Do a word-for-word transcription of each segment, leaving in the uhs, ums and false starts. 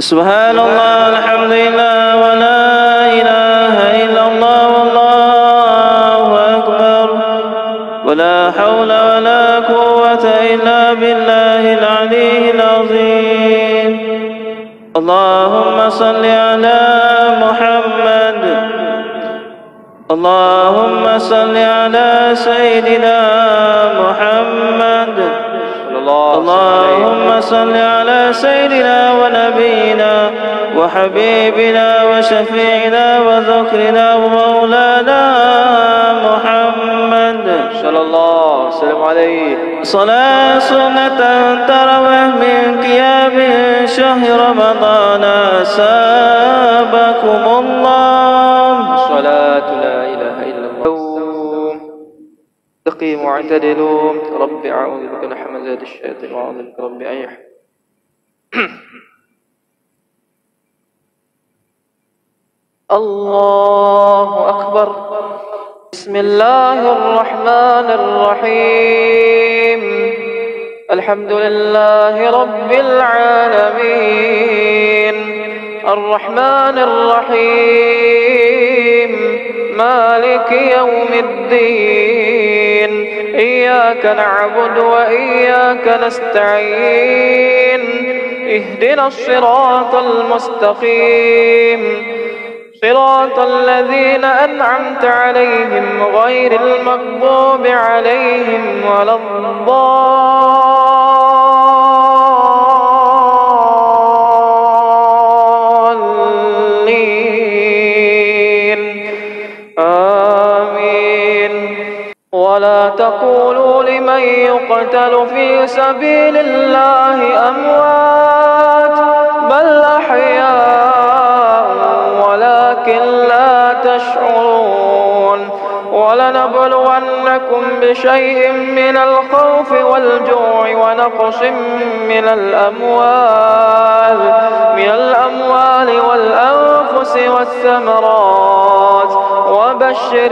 سبحان الله الحمد لله ولا إله إلا الله والله أكبر ولا حول ولا قوة إلا بالله العلي العظيم. اللهم صل على محمد. اللهم صل على سيدنا محمد. اللهم صل على سيدنا ونبينا وحبيبنا وشفيعنا وذكرنا ومولانا محمد صلى الله وسلم عليه. صلاة سنة تروح من قيام شهر رمضان سابكم الله. صلاة لا إله إلا الله. استقيموا واعتدلوا. رب أعوذ بك من همزات الشياطين وأعوذ بك رب أن يحضرون. الله أكبر. بسم الله الرحمن الرحيم. الحمد لله رب العالمين الرحمن الرحيم مالك يوم الدين. إياك نعبد وإياك نستعين. اهدنا الصراط المستقيم صراط الذين أنعمت عليهم غير المغضوب عليهم ولا الضالين. آمين. ولا تقولوا لمن يقتل في سبيل الله أموات بل أحياء ولكن لا تشعرون. ولنبلونكم بشيء من الخوف والجوع ونقص من الأموال من الأموال والأنفس والثمرات وبشر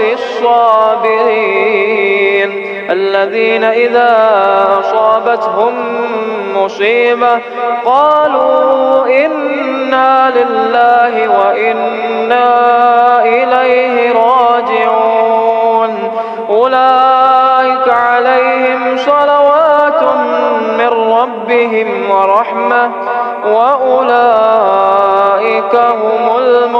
الصابرين الذين إذا أصابتهم مصيبة قالوا إنا لله وإنا إليه راجعون. أولئك عليهم صلوات من ربهم ورحمة وأولئك هم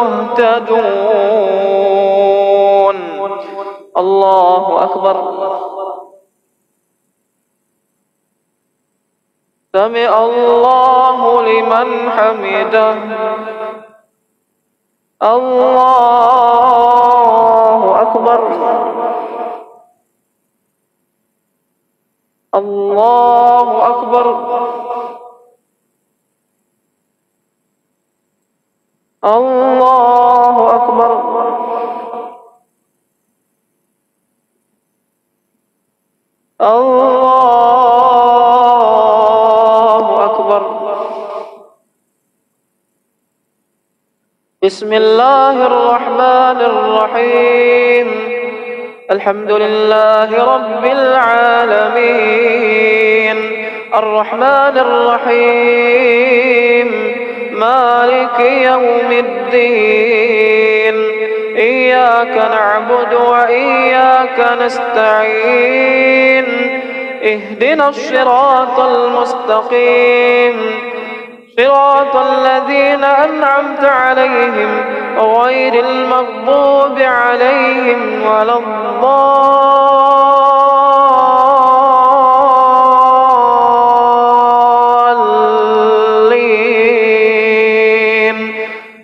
المهتدون. الله أكبر. سمع الله لمن حمده. الله أكبر. الله أكبر. الله أكبر. الله أكبر. بسم الله الرحمن الرحيم. الحمد لله رب العالمين الرحمن الرحيم مالك يوم الدين. إياك نعبد وإياك نستعين. اهدنا الصراط المستقيم صراط الذين أنعمت عليهم غير المغضوب عليهم ولا الضالين.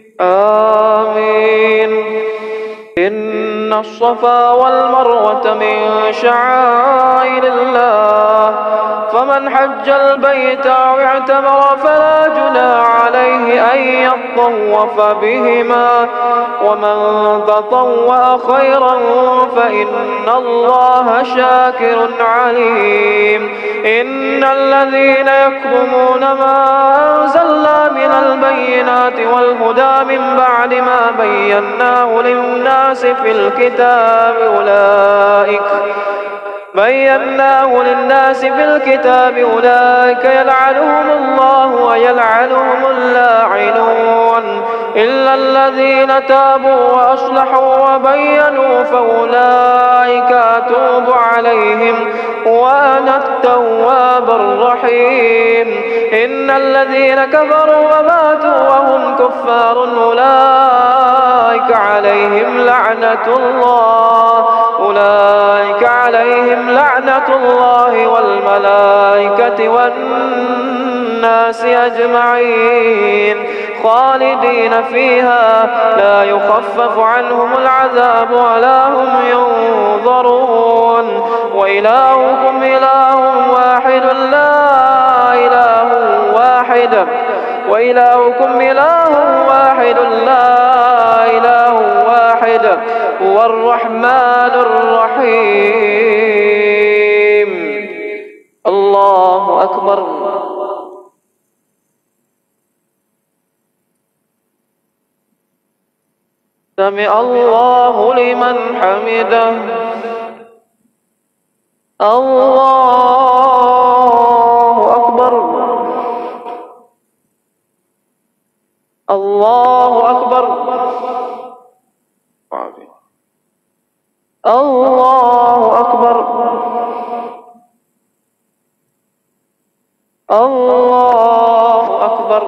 آمين. إن الصفا والمروة من شعائر الله فمن حج البيت أو اعتمر فلا جناح عليه أن يطوف بهما ومن تطوع خيرا فإن الله شاكر عليم. إن الذين يكتمون ما أنزلنا من البينات والهدى من بعد ما بيناه للناس في الكتاب أولئك بيناه للناس في الكتاب أولئك يلعنهم الله ويلعنهم اللاعنون. إلا الذين تابوا وأصلحوا وبينوا فأولئك أتوب عليهم وأنا التواب الرحيم. إن الذين كفروا وماتوا وهم كفار أولئك عليهم لعنة الله أولئك عليهم لعنة الله والملائكة والناس أجمعين خالدين فيها لا يخفف عنهم العذاب ولا هم ينظرون. وإلهكم إله واحد لا إله واحد وإلهكم إله واحد لا إله واحد هو الرحمن الرحيم. الله أكبر. سمع الله لمن حمده. الله أكبر. الله أكبر. الله أكبر. الله أكبر.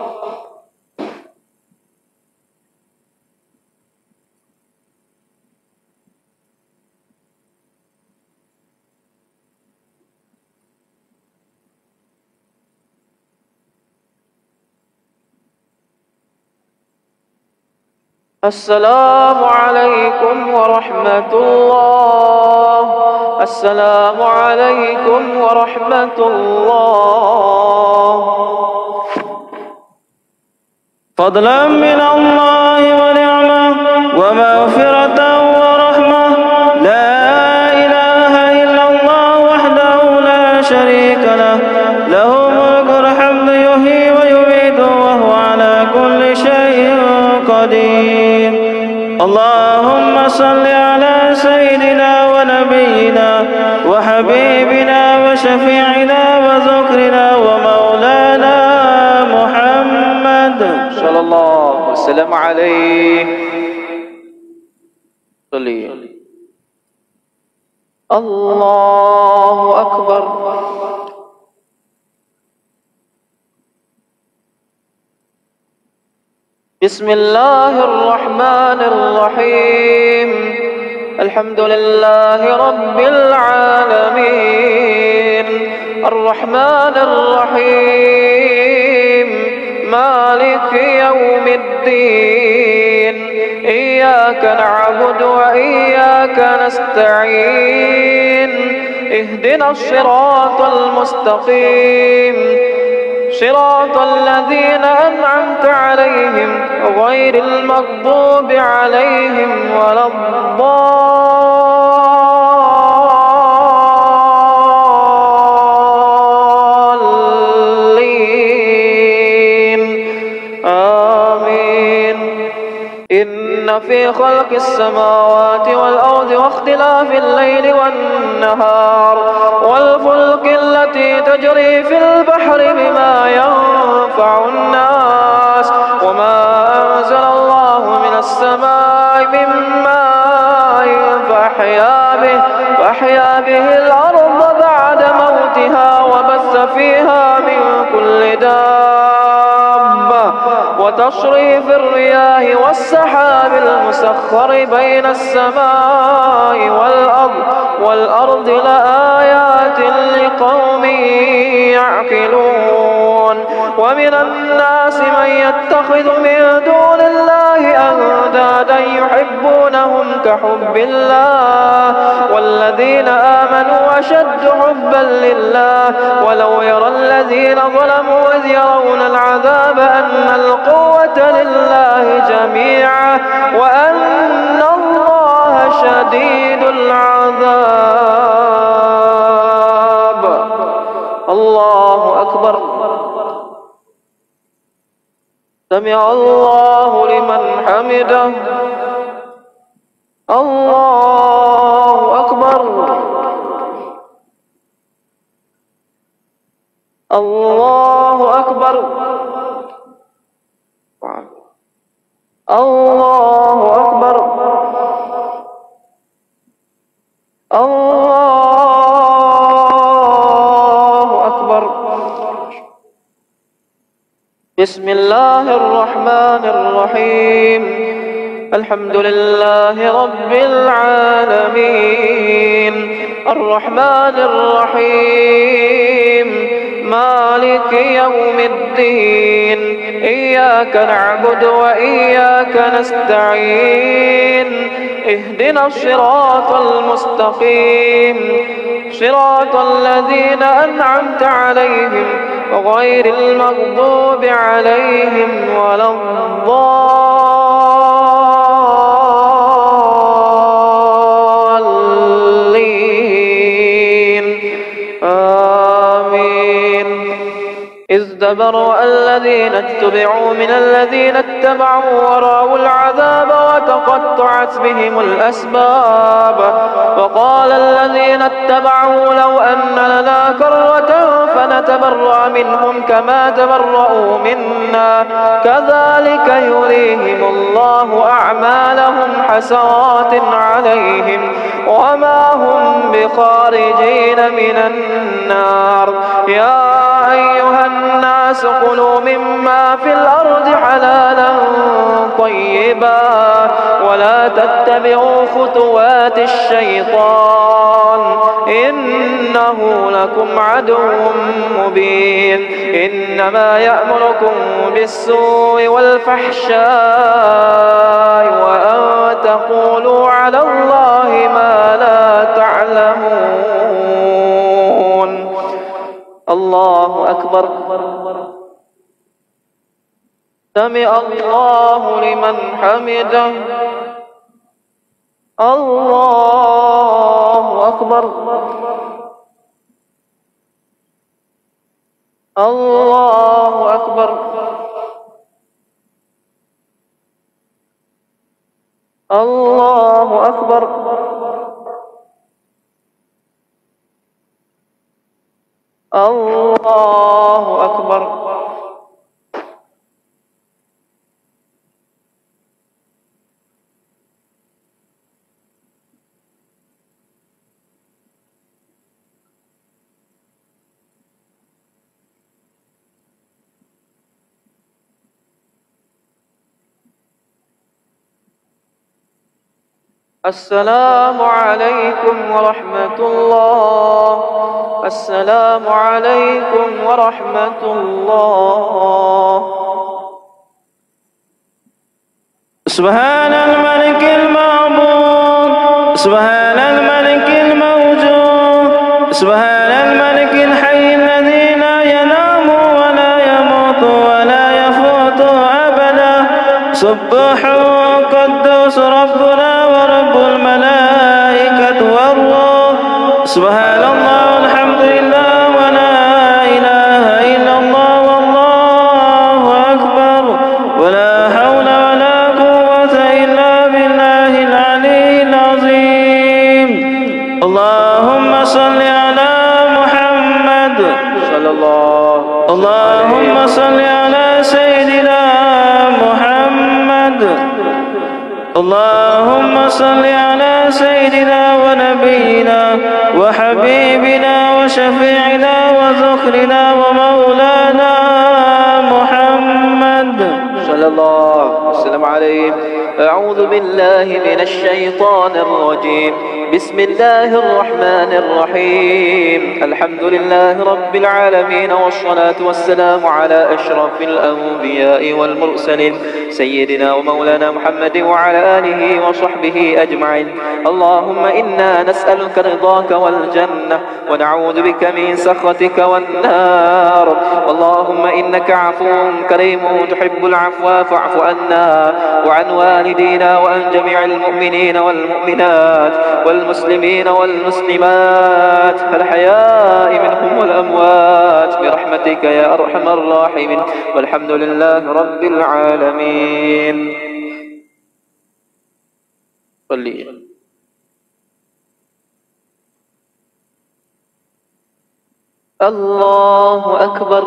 السلام عليكم ورحمة الله. السلام عليكم ورحمة الله. فضلا من الله ونعمة ومغفرة ورحمة. لا إله إلا الله وحده لا شريك له له ملك الحمد يحيي ويميت وهو على كل شيء قدير. اللهم صل على سيدنا ونبينا وحبيبنا وشفيعنا وذكرنا ومولانا محمد صلى الله وسلم عليه. صلي. الله أكبر. بسم الله الرحمن الرحيم. الحمد لله رب العالمين الرحمن الرحيم مالك يوم الدين. إياك نعبد وإياك نستعين. اهدنا الصراط المستقيم صراط الذين أنعمت عليهم غير المغضوب عليهم ولا الضالين. آمين. إن في خلق السماوات والأرض واختلاف الليل والنهار والفلك التي تجري في البحر بما ينفع الناس وما أنزل الله من السماء من ماء فأحيا به, فأحيا به الأرض بعد موتها وبث فيها من كل دابة وتصريف الرياح والسحاب المسخر بين السماء والأرض والأرض لآيات لقوم يعقلون. ومن الناس من يتخذ من دون الله أندادا يحبونهم كحب الله والذين آمنوا أشد حبا لله ولو يرى الذين ظلموا إذ يرون العذاب أن القوة لله جميعا وأن الله شديد العذاب. الله أكبر. سمع الله لمن حمده. الله أكبر. الله أكبر. الله أكبر. الله أكبر. بسم الله الرحمن الرحيم. الحمد لله رب العالمين، الرحمن الرحيم، مالك يوم الدين، إياك نعبد وإياك نستعين، اهدنا الصراط المستقيم، صراط الذين أنعمت عليهم غير المغضوب عليهم ولا الضالين. آمين. إذ تبرأ الذين اتبعوا من الذين اتبعوا ورأوا العذاب وتقطعت بهم الأسباب، وقال الذين اتبعوا لو أن لنا كرة فنتبرأ منهم كما تبرأوا منا كذلك يريهم الله أعمالهم حسرات عليهم وما هم بخارجين من النار. يا أيها الناس كلوا مما في الأرض حلالا طيبا ولا تتبعوا خطوات الشيطان إنه لكم عدو مبين. إنما يأمركم بالسوء والفحشاء وأن تقولوا على الله ما لا تعلمون. الله أكبر. سمع الله لمن حمده. الله أكبر. الله أكبر. الله أكبر. الله أكبر. السلام عليكم ورحمة الله. السلام عليكم ورحمة الله. سبحان الملك المعبود، سبحان الملك الموجود، سبحان الملك الحي الذي لا ينام ولا يموت ولا يفوت أبدا. سبح قدوس ربنا ورب الملائكة والروح. سبحان الله والحمد لله ولا إله إلا الله والله أكبر ولا حول ولا قوة إلا بالله العلي العظيم. اللهم صل على محمد صلى الله. اللهم صل على سيدنا محمد. اللهم صل على سيدنا ونبينا وحبيبنا وشفيعنا وذخرنا ومولانا محمد صلى الله وسلم عليه. أعوذ بالله من الشيطان الرجيم. بسم الله الرحمن الرحيم. الحمد لله رب العالمين والصلاة والسلام على أشرف الأنبياء والمرسلين سيدنا ومولانا محمد وعلى آله وصحبه أجمعين. اللهم إنا نسألك رضاك والجنة ونعوذ بك من سخطك والنار. اللهم إنك عفو كريم تحب العفو فاعف عنا وعن والدينا وعن جميع المؤمنين والمؤمنات والمسلمين والمسلمات الحياء منهم والأموات برحمتك يا أرحم الراحمين. والحمد لله رب العالمين. صلي. الله أكبر.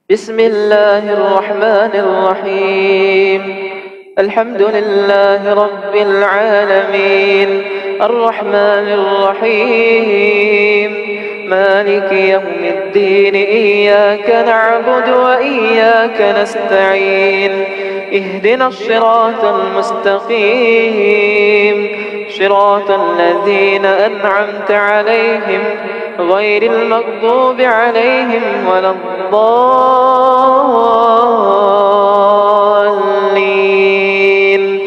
بسم الله الرحمن الرحيم. الحمد لله رب العالمين، الرحمن الرحيم، مالك يوم الدين، إياك نعبد وإياك نستعين، اهدنا الصراط المستقيم، صراط الذين أنعمت عليهم غير المغضوب عليهم ولا الضالين،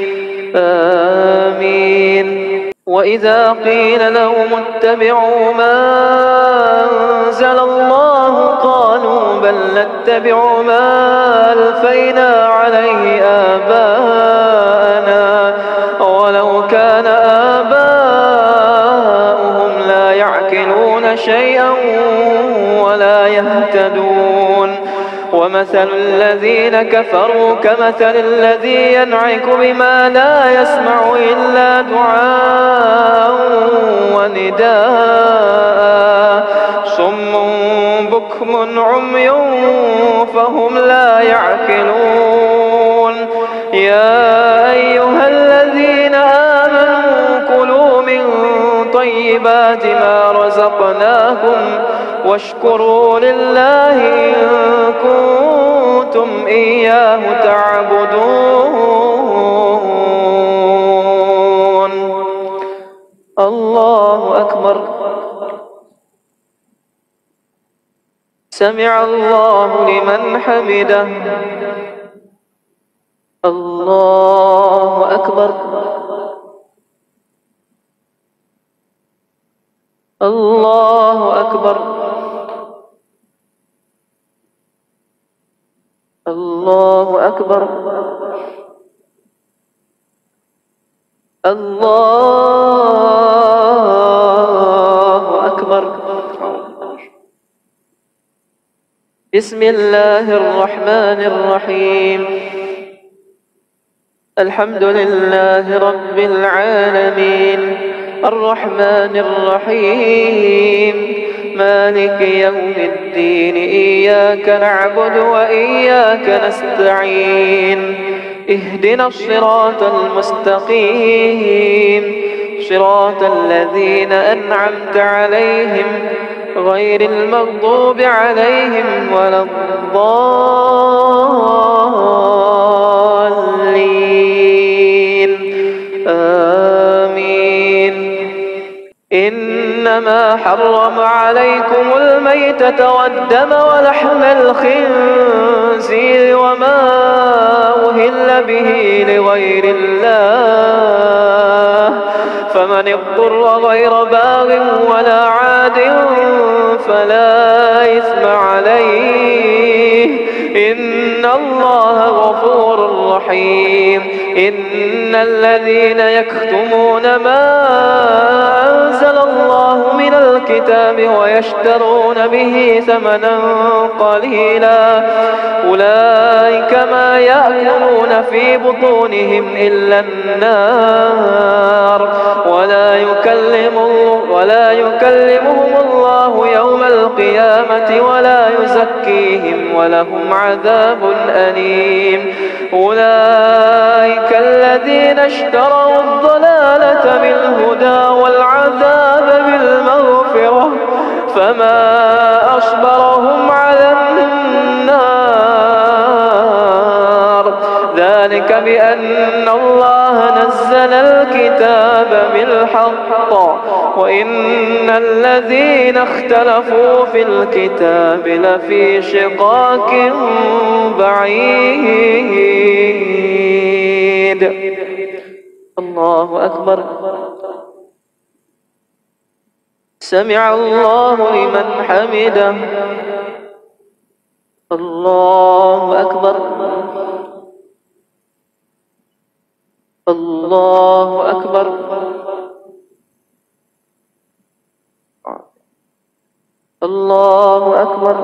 آمين. وإذا قيل لهم اتبعوا ما أنزل الله قالوا بل نتبع ما ألفينا عليه آباءنا ولو كان آباؤهم لا يعقلون شيئا ولا يهتدون. ومثل الذين كفروا كمثل الذي ينعك بما لا يسمع إلا دعاء ونداء، صم بكم عمي فهم لا يعقلون. يا أيها الذين آمنوا كلوا من طيبات ما رزقناكم واشكروا لله إن كنتم إياه تعبدون. الله أكبر. سمع الله لمن حمده. الله أكبر. الله أكبر. الله أكبر. الله أكبر. بسم الله الرحمن الرحيم. الحمد لله رب العالمين، الرحمن الرحيم، مالك يوم الدين، إياك نعبد وإياك نستعين، اهدنا الصراط المستقيم، صراط الذين أنعمت عليهم غير المغضوب عليهم ولا الضالين، آمين. إنما حرم عليكم الميتة والدم ولحم الخنزير وما أهل به لغير الله، فمن اضطر غير باغ ولا عاد فلا إثم عليه، إن الله غفور رحيم. إن الذين يكتمون ما أنزل الله من الكتاب ويشترون به ثمنا قليلا أولئك ما يأكلون في بطونهم إلا النار، ولا يكلم ولا يكلمهم الله يوم القيامة ولا يزكيهم ولهم عذاب أليم. أولئك الذين اشتروا الضلالة بالهدى والعذاب بالمغفرة، فما أصبرهم على النار، ذلك بأن الله نزل الكتاب بالحق وإن الذين اختلفوا في الكتاب لفي شقاق بعيد. الله أكبر. سمع الله لمن حمده. الله أكبر. الله أكبر. الله أكبر.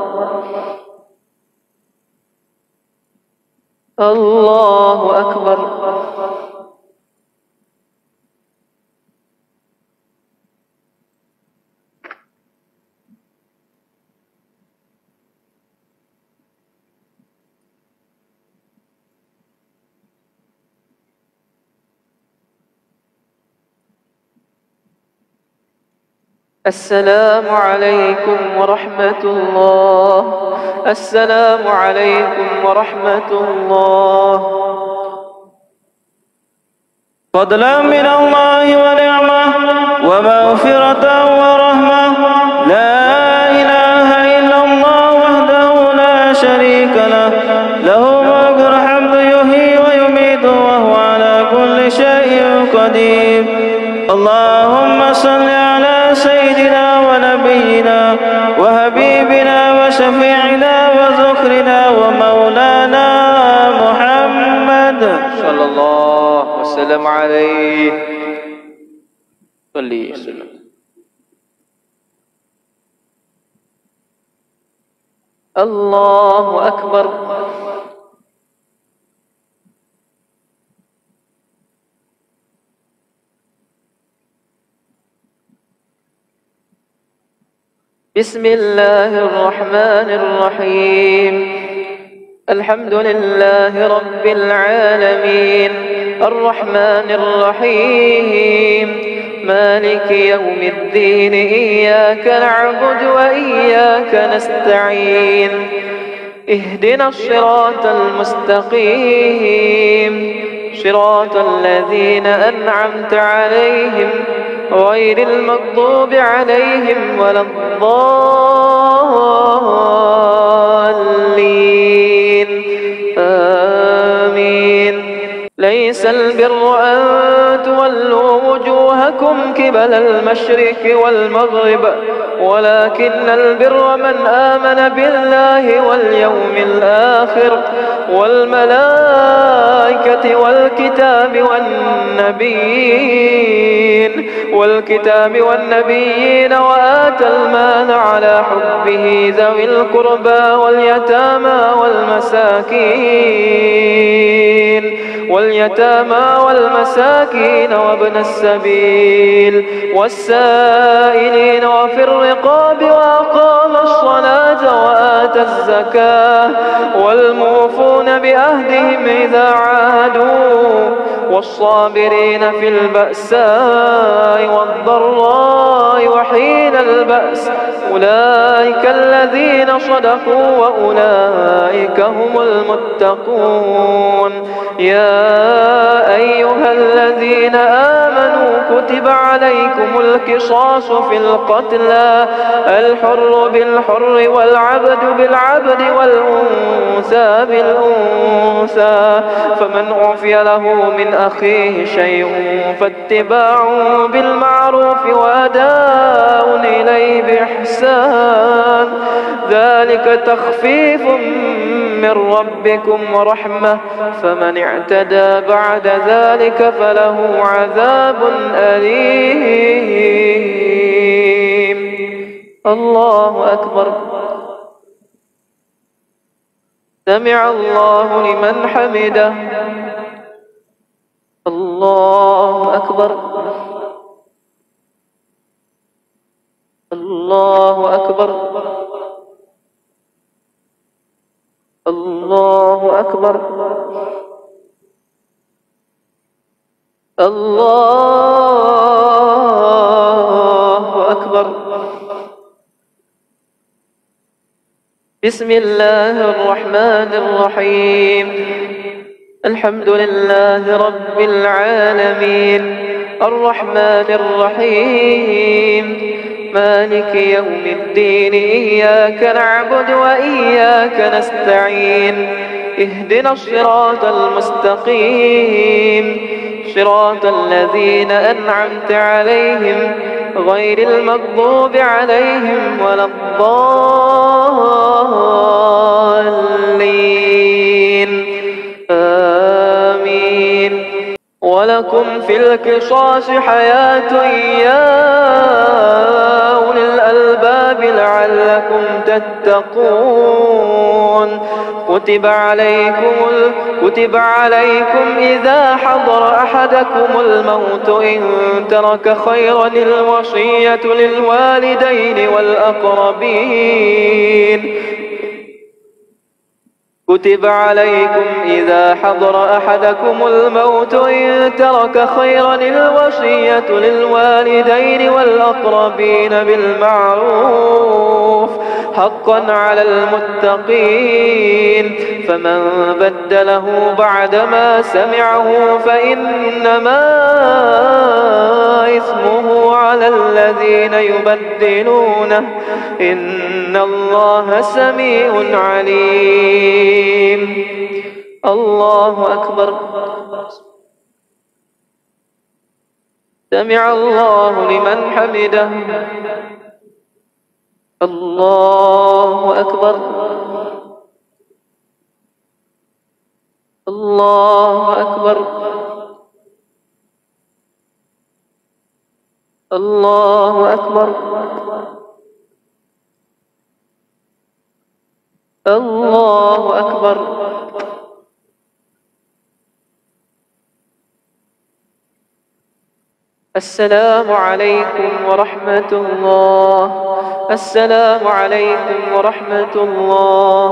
الله أكبر. السلام عليكم ورحمة الله. السلام عليكم ورحمة الله. فضلا من الله ونعمة ومغفرة ورحمة. لا إله إلا الله وحده لا شريك له، له ملك الحمد يحيي ويميت وهو على كل شيء قدير. اللهم صل على سيدنا ونبينا وحبيبنا وشفيعنا وذخرنا ومولانا محمد صلى الله وسلم عليه. صلي وسلم. الله أكبر. بسم الله الرحمن الرحيم. الحمد لله رب العالمين الرحمن الرحيم مالك يوم الدين. إياك نعبد وإياك نستعين. اهدنا الصراط المستقيم صراط الذين أنعمت عليهم غير المغضوب عليهم ولا الضالين. آمين. ليس البر أن تولوا وجوهكم قبل المشرق والمغرب ولكن البر من آمن بالله واليوم الآخر والملائكة والكتاب والنبيين والكتاب والنبيين وآتى المال على حبه ذوي القربى واليتامى والمساكين واليتامى والمساكين وابن السبيل والسائلين وفي الرقاب وأقام الصلاة وآتى الزكاة والموفون بعهدهم إذا عاهدوا والصابرين في البأساء والضراء وحين البأس أولئك الذين صدقوا وأولئك هم المتقون. يا أيها الذين آمنوا كتب عليكم القصاص في القتلى الحر بالحر والعبد بالعبد والأنثى بالأنثى فمن عفي له من أخيه شيء فاتباع بالمعروف وأداء إليه بإحسان ذلك تخفيف من ربكم ورحمة فمن اعتدى بعد ذلك فله عذاب أليم. الله أكبر. سمع الله لمن حمده. الله أكبر. الله أكبر. الله أكبر. الله أكبر. بسم الله الرحمن الرحيم. الحمد لله رب العالمين الرحمن الرحيم مالك يوم الدين. إياك نعبد وإياك نستعين. اهدنا الصراط المستقيم صراط الذين أنعمت عليهم غير المغضوب عليهم ولا الضالين. آمين. ولكم في القصاص حياة يا أولي الألباب لعلكم تتقون. كتب عليكم كتب عليكم إذا حضر أحدكم الموت إن ترك خيرا الوصية للوالدين والأقربين كتب عليكم إذا حضر أحدكم الموت إن ترك خيرا الوصية للوالدين والأقربين بالمعروف حقا على المتقين فمن بدله بعدما سمعه فإنما إثمه على الذين يبدلونه إن الله سميع عليم. الله أكبر. سمع الله لمن حمده. الله أكبر. الله أكبر. الله أكبر. الله أكبر. السلام عليكم ورحمة الله. السلام عليكم ورحمة الله.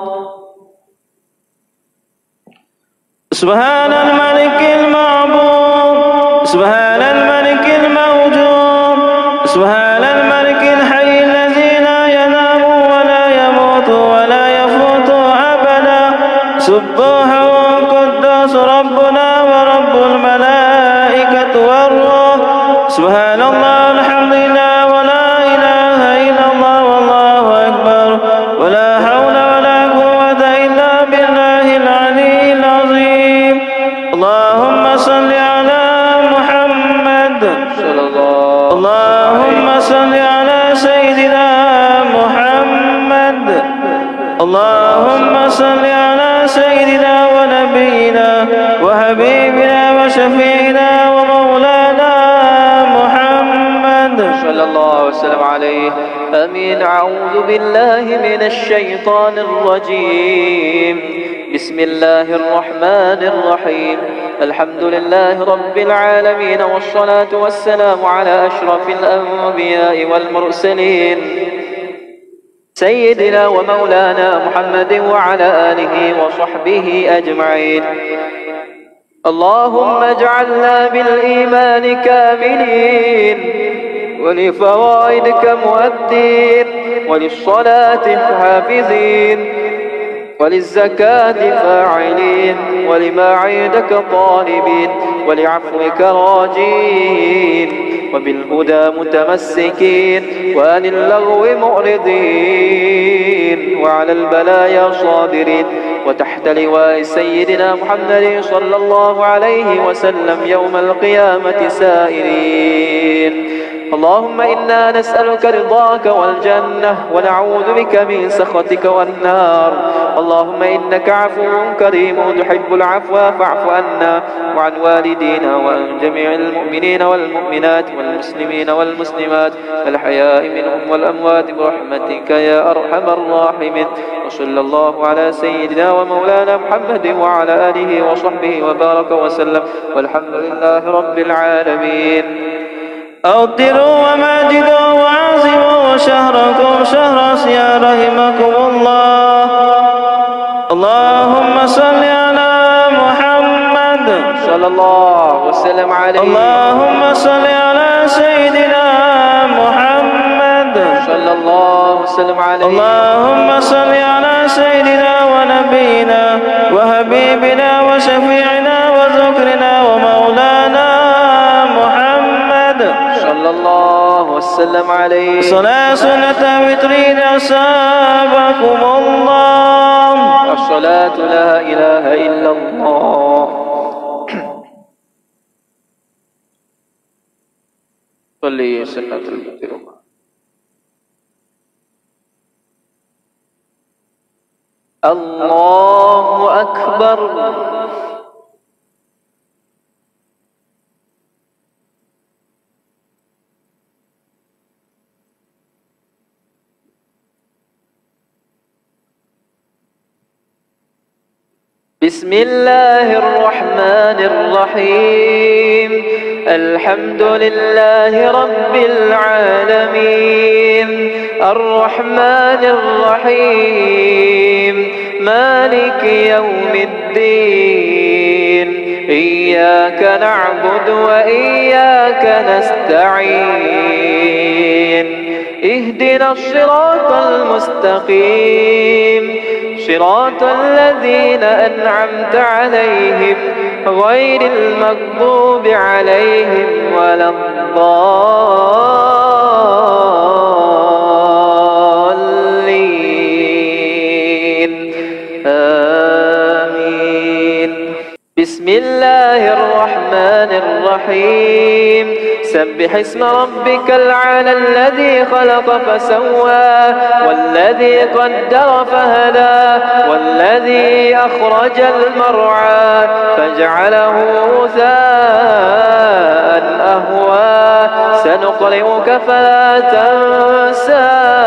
سبحان الملك المعبود، سبحان الملك الموجود، سبحان الملك الحي الذي لا ينام ولا يموت ولا يفوت أبدا. سبوح قدوس ربنا ورب الملائكة والروح. سبحان الله الحمد لله ولا إله إلا الله والله أكبر ولا حول ولا قوة إلا بالله العلي العظيم. اللهم صل على محمد صلى الله. اللهم صل على سيدنا محمد. اللهم صل على سيدنا ونبينا وحبيبنا وشفيعنا ومولانا محمد صلى الله وسلم عليه. آمين. أعوذ بالله من الشيطان الرجيم. بسم الله الرحمن الرحيم. الحمد لله رب العالمين والصلاة والسلام على أشرف الأنبياء والمرسلين سيدنا ومولانا محمد وعلى آله وصحبه أجمعين. اللهم اجعلنا بالإيمان كاملين ولفرائدك مؤدين وللصلاة حافظين وللزكاة فاعلين ولما عندك طالبين ولعفوك راجين وبالهدى متمسكين وعن اللغو معرضين وعلى البلايا صابرين وتحت لواء سيدنا محمد صلى الله عليه وسلم يوم القيامة سائرين. اللهم إنا نسألك رضاك والجنة ونعوذ بك من سخطك والنار. اللهم إنك عفو كريم تحب العفو فاعف عنا وعن والدينا وعن جميع المؤمنين والمؤمنات والمسلمين والمسلمات الحياء منهم والأموات برحمتك يا أرحم الراحمين. وصلى الله على سيدنا ومولانا محمد وعلى آله وصحبه وبارك وسلم والحمد لله رب العالمين. أوطروا وماجدوا وعظموا شهركم شهر صيام رحمكم الله. اللهم صل على محمد صلى الله وسلم عليه. اللهم صل على سيدنا محمد صلى الله وسلم عليه. اللهم صل على سيدنا ونبينا وحبيبنا وشفيعنا وذكرنا ومولانا صلى الله وسلم عليه. صلاة سنة وترين أصابكم الله. الصلاة لا إله إلا الله. صلي سنة الفطر. الله أكبر. بسم الله الرحمن الرحيم. الحمد لله رب العالمين الرحمن الرحيم مالك يوم الدين إياك نعبد وإياك نستعين اهدنا الصراط المستقيم صراط الذين أنعمت عليهم غير المغضوب عليهم ولا الضالين آمين. بسم الله الرحمن الرحيم سبح اسم ربك الأعلى الذي خلق فسوى والذي قدر فهدى والذي أخرج المرعى فجعله غثاء أهوى سنقرئك فلا تنسى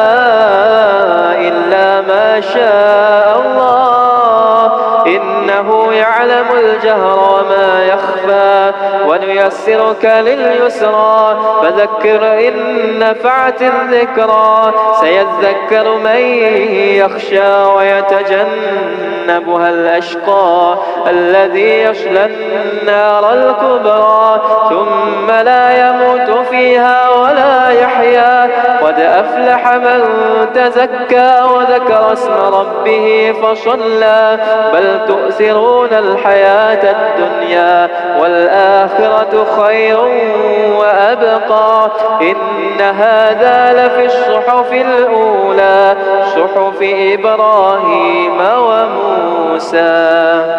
إلا ما شاء الله إنه يعلم الجهر وما يخفى ونيسرك لليسرى فذكر إن نفعت الذكرى سيذكر من يخشى ويتجنبها الأشقى الذي يصلى النار الكبرى ثم لا يموت فيها ولا يحيا قد أفلح من تزكى وذكر اسم ربه فصلى بل تؤثرون الحياة الدنيا والآخرة خير وأبقى إن هذا لفي الصحف الأولى صحف إبراهيم وموسى.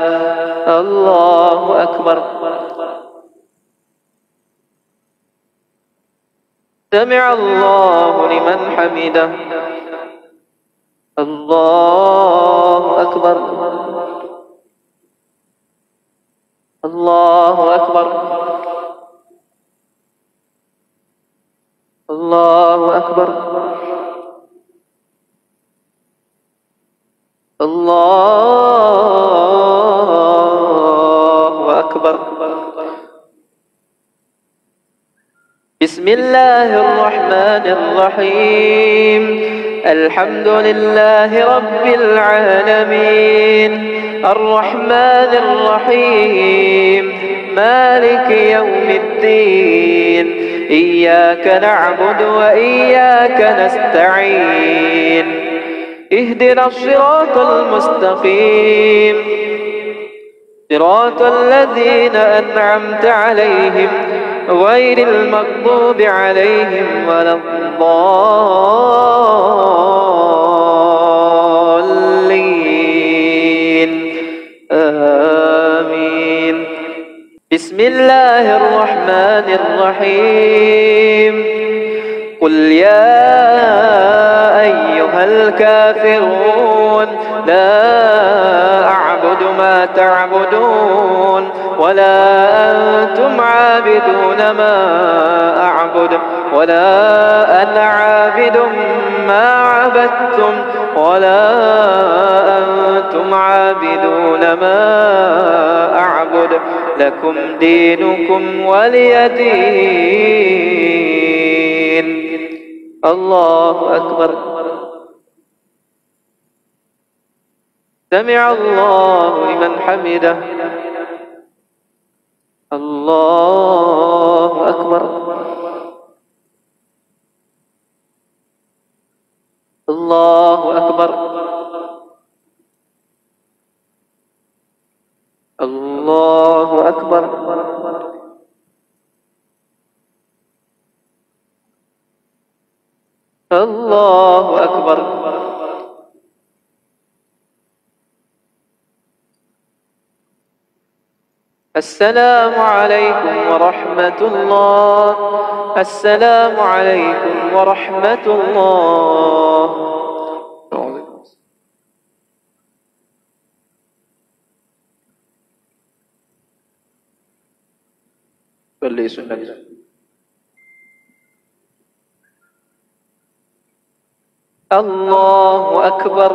الله أكبر. سمع الله لمن حمده. الله أكبر. الله أكبر. الله أكبر. الله أكبر. بسم الله الرحمن الرحيم الحمد لله رب العالمين الرحمن الرحيم مالك يوم الدين إياك نعبد وإياك نستعين اهدنا الصراط المستقيم صراط الذين أنعمت عليهم غير المغضوب عليهم ولا الضالين آمين. بسم الله الرحمن الرحيم قل يا أيها الكافرون لا أعبد ما تعبدون ولا أنتم عابدون ما أعبد ولا أنا عابد ما عبدتم ولا أنتم عابدون ما أعبد لكم دينكم ولي دين. الله أكبر. سمع الله لمن حمده. الله أكبر. الله أكبر. الله أكبر. الله أكبر. السلام عليكم ورحمة الله. السلام عليكم ورحمة الله. صلي سنة. الله أكبر.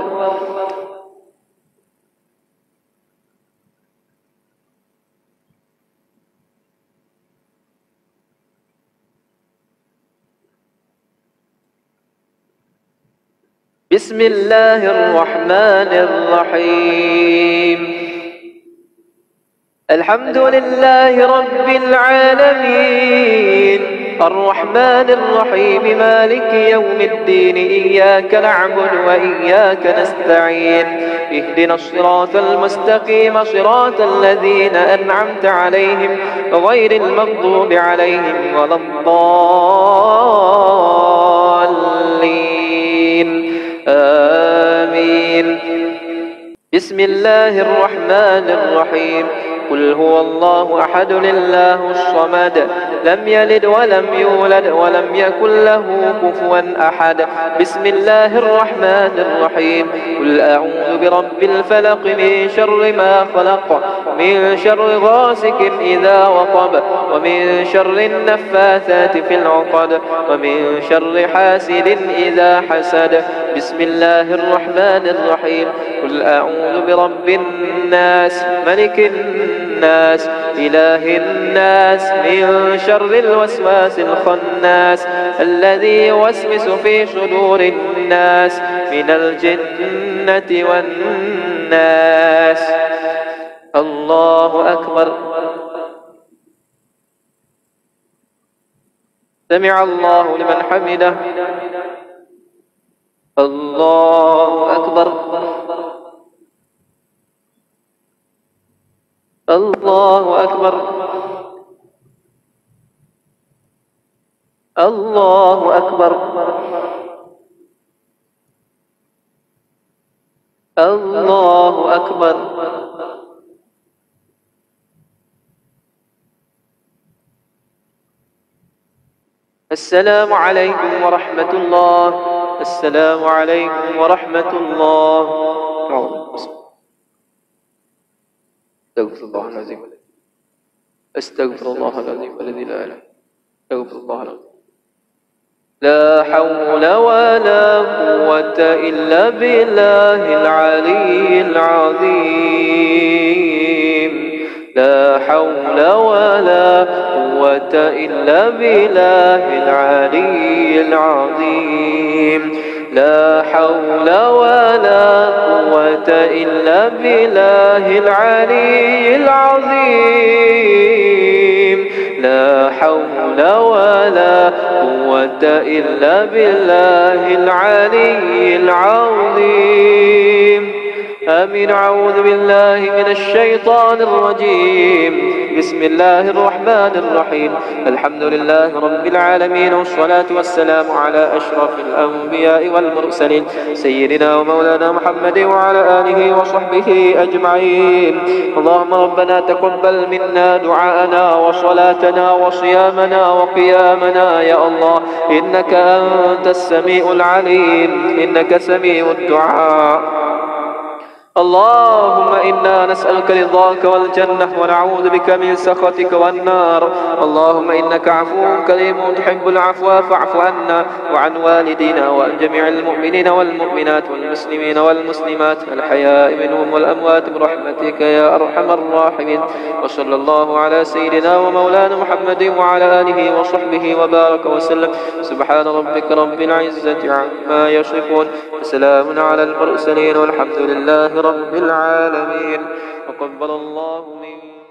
بسم الله الرحمن الرحيم الحمد لله رب العالمين الرحمن الرحيم مالك يوم الدين إياك نعبد وإياك نستعين اهدنا الصراط المستقيم صراط الذين أنعمت عليهم غير المغضوب عليهم ولا الضالين آمين بسم الله الرحمن الرحيم قل هو الله أحد الله الصمد لم يلد ولم يولد ولم يكن له كفوا أحد بسم الله الرحمن الرحيم قل أعوذ برب الفلق من شر ما خلق من شر غاسق إذا وقب ومن شر النفاثات في العقد ومن شر حاسد إذا حسد بسم الله الرحمن الرحيم قل أعوذ برب الناس ملك الناس إله الناس من شر الوسواس الخناس الذي يوسوس في صدور الناس من الجنة والناس الله أكبر سمع الله لمن حمده الله أكبر الله أكبر الله أكبر الله أكبر السلام عليكم ورحمة الله السلام عليكم ورحمة الله استغفر الله العظيم استغفر الله العظيم الذي لا اله استغفر الله العظيم لا حول ولا قوة إلا بالله العلي العظيم لا حول ولا قوة إلا بالله العلي العظيم لا حول ولا قوة إلا بالله العلي العظيم لا حول ولا قوة إلا بالله العلي العظيم آمين أعوذ بالله من الشيطان الرجيم بسم الله الرحمن الرحيم الحمد لله رب العالمين والصلاة والسلام على أشرف الأنبياء والمرسلين سيدنا ومولانا محمد وعلى آله وصحبه أجمعين اللهم ربنا تقبل منا دعاءنا وصلاتنا وصيامنا وقيامنا يا الله إنك أنت السميع العليم إنك سميع الدعاء اللهم إنا نسألك رضاك والجنة ونعوذ بك من سخطك والنار اللهم إنك عفو كريم تحب العفو فاعف عنا وعن والدينا وعن جميع المؤمنين والمؤمنات والمسلمين والمسلمات الحياء منهم والأموات برحمتك يا أرحم الراحمين وصلى الله على سيدنا ومولانا محمد وعلى آله وصحبه وبارك وسلم سبحان ربك رب العزة عما يصفون وسلام على المرسلين والحمد لله رب العالمين وقبل الله منك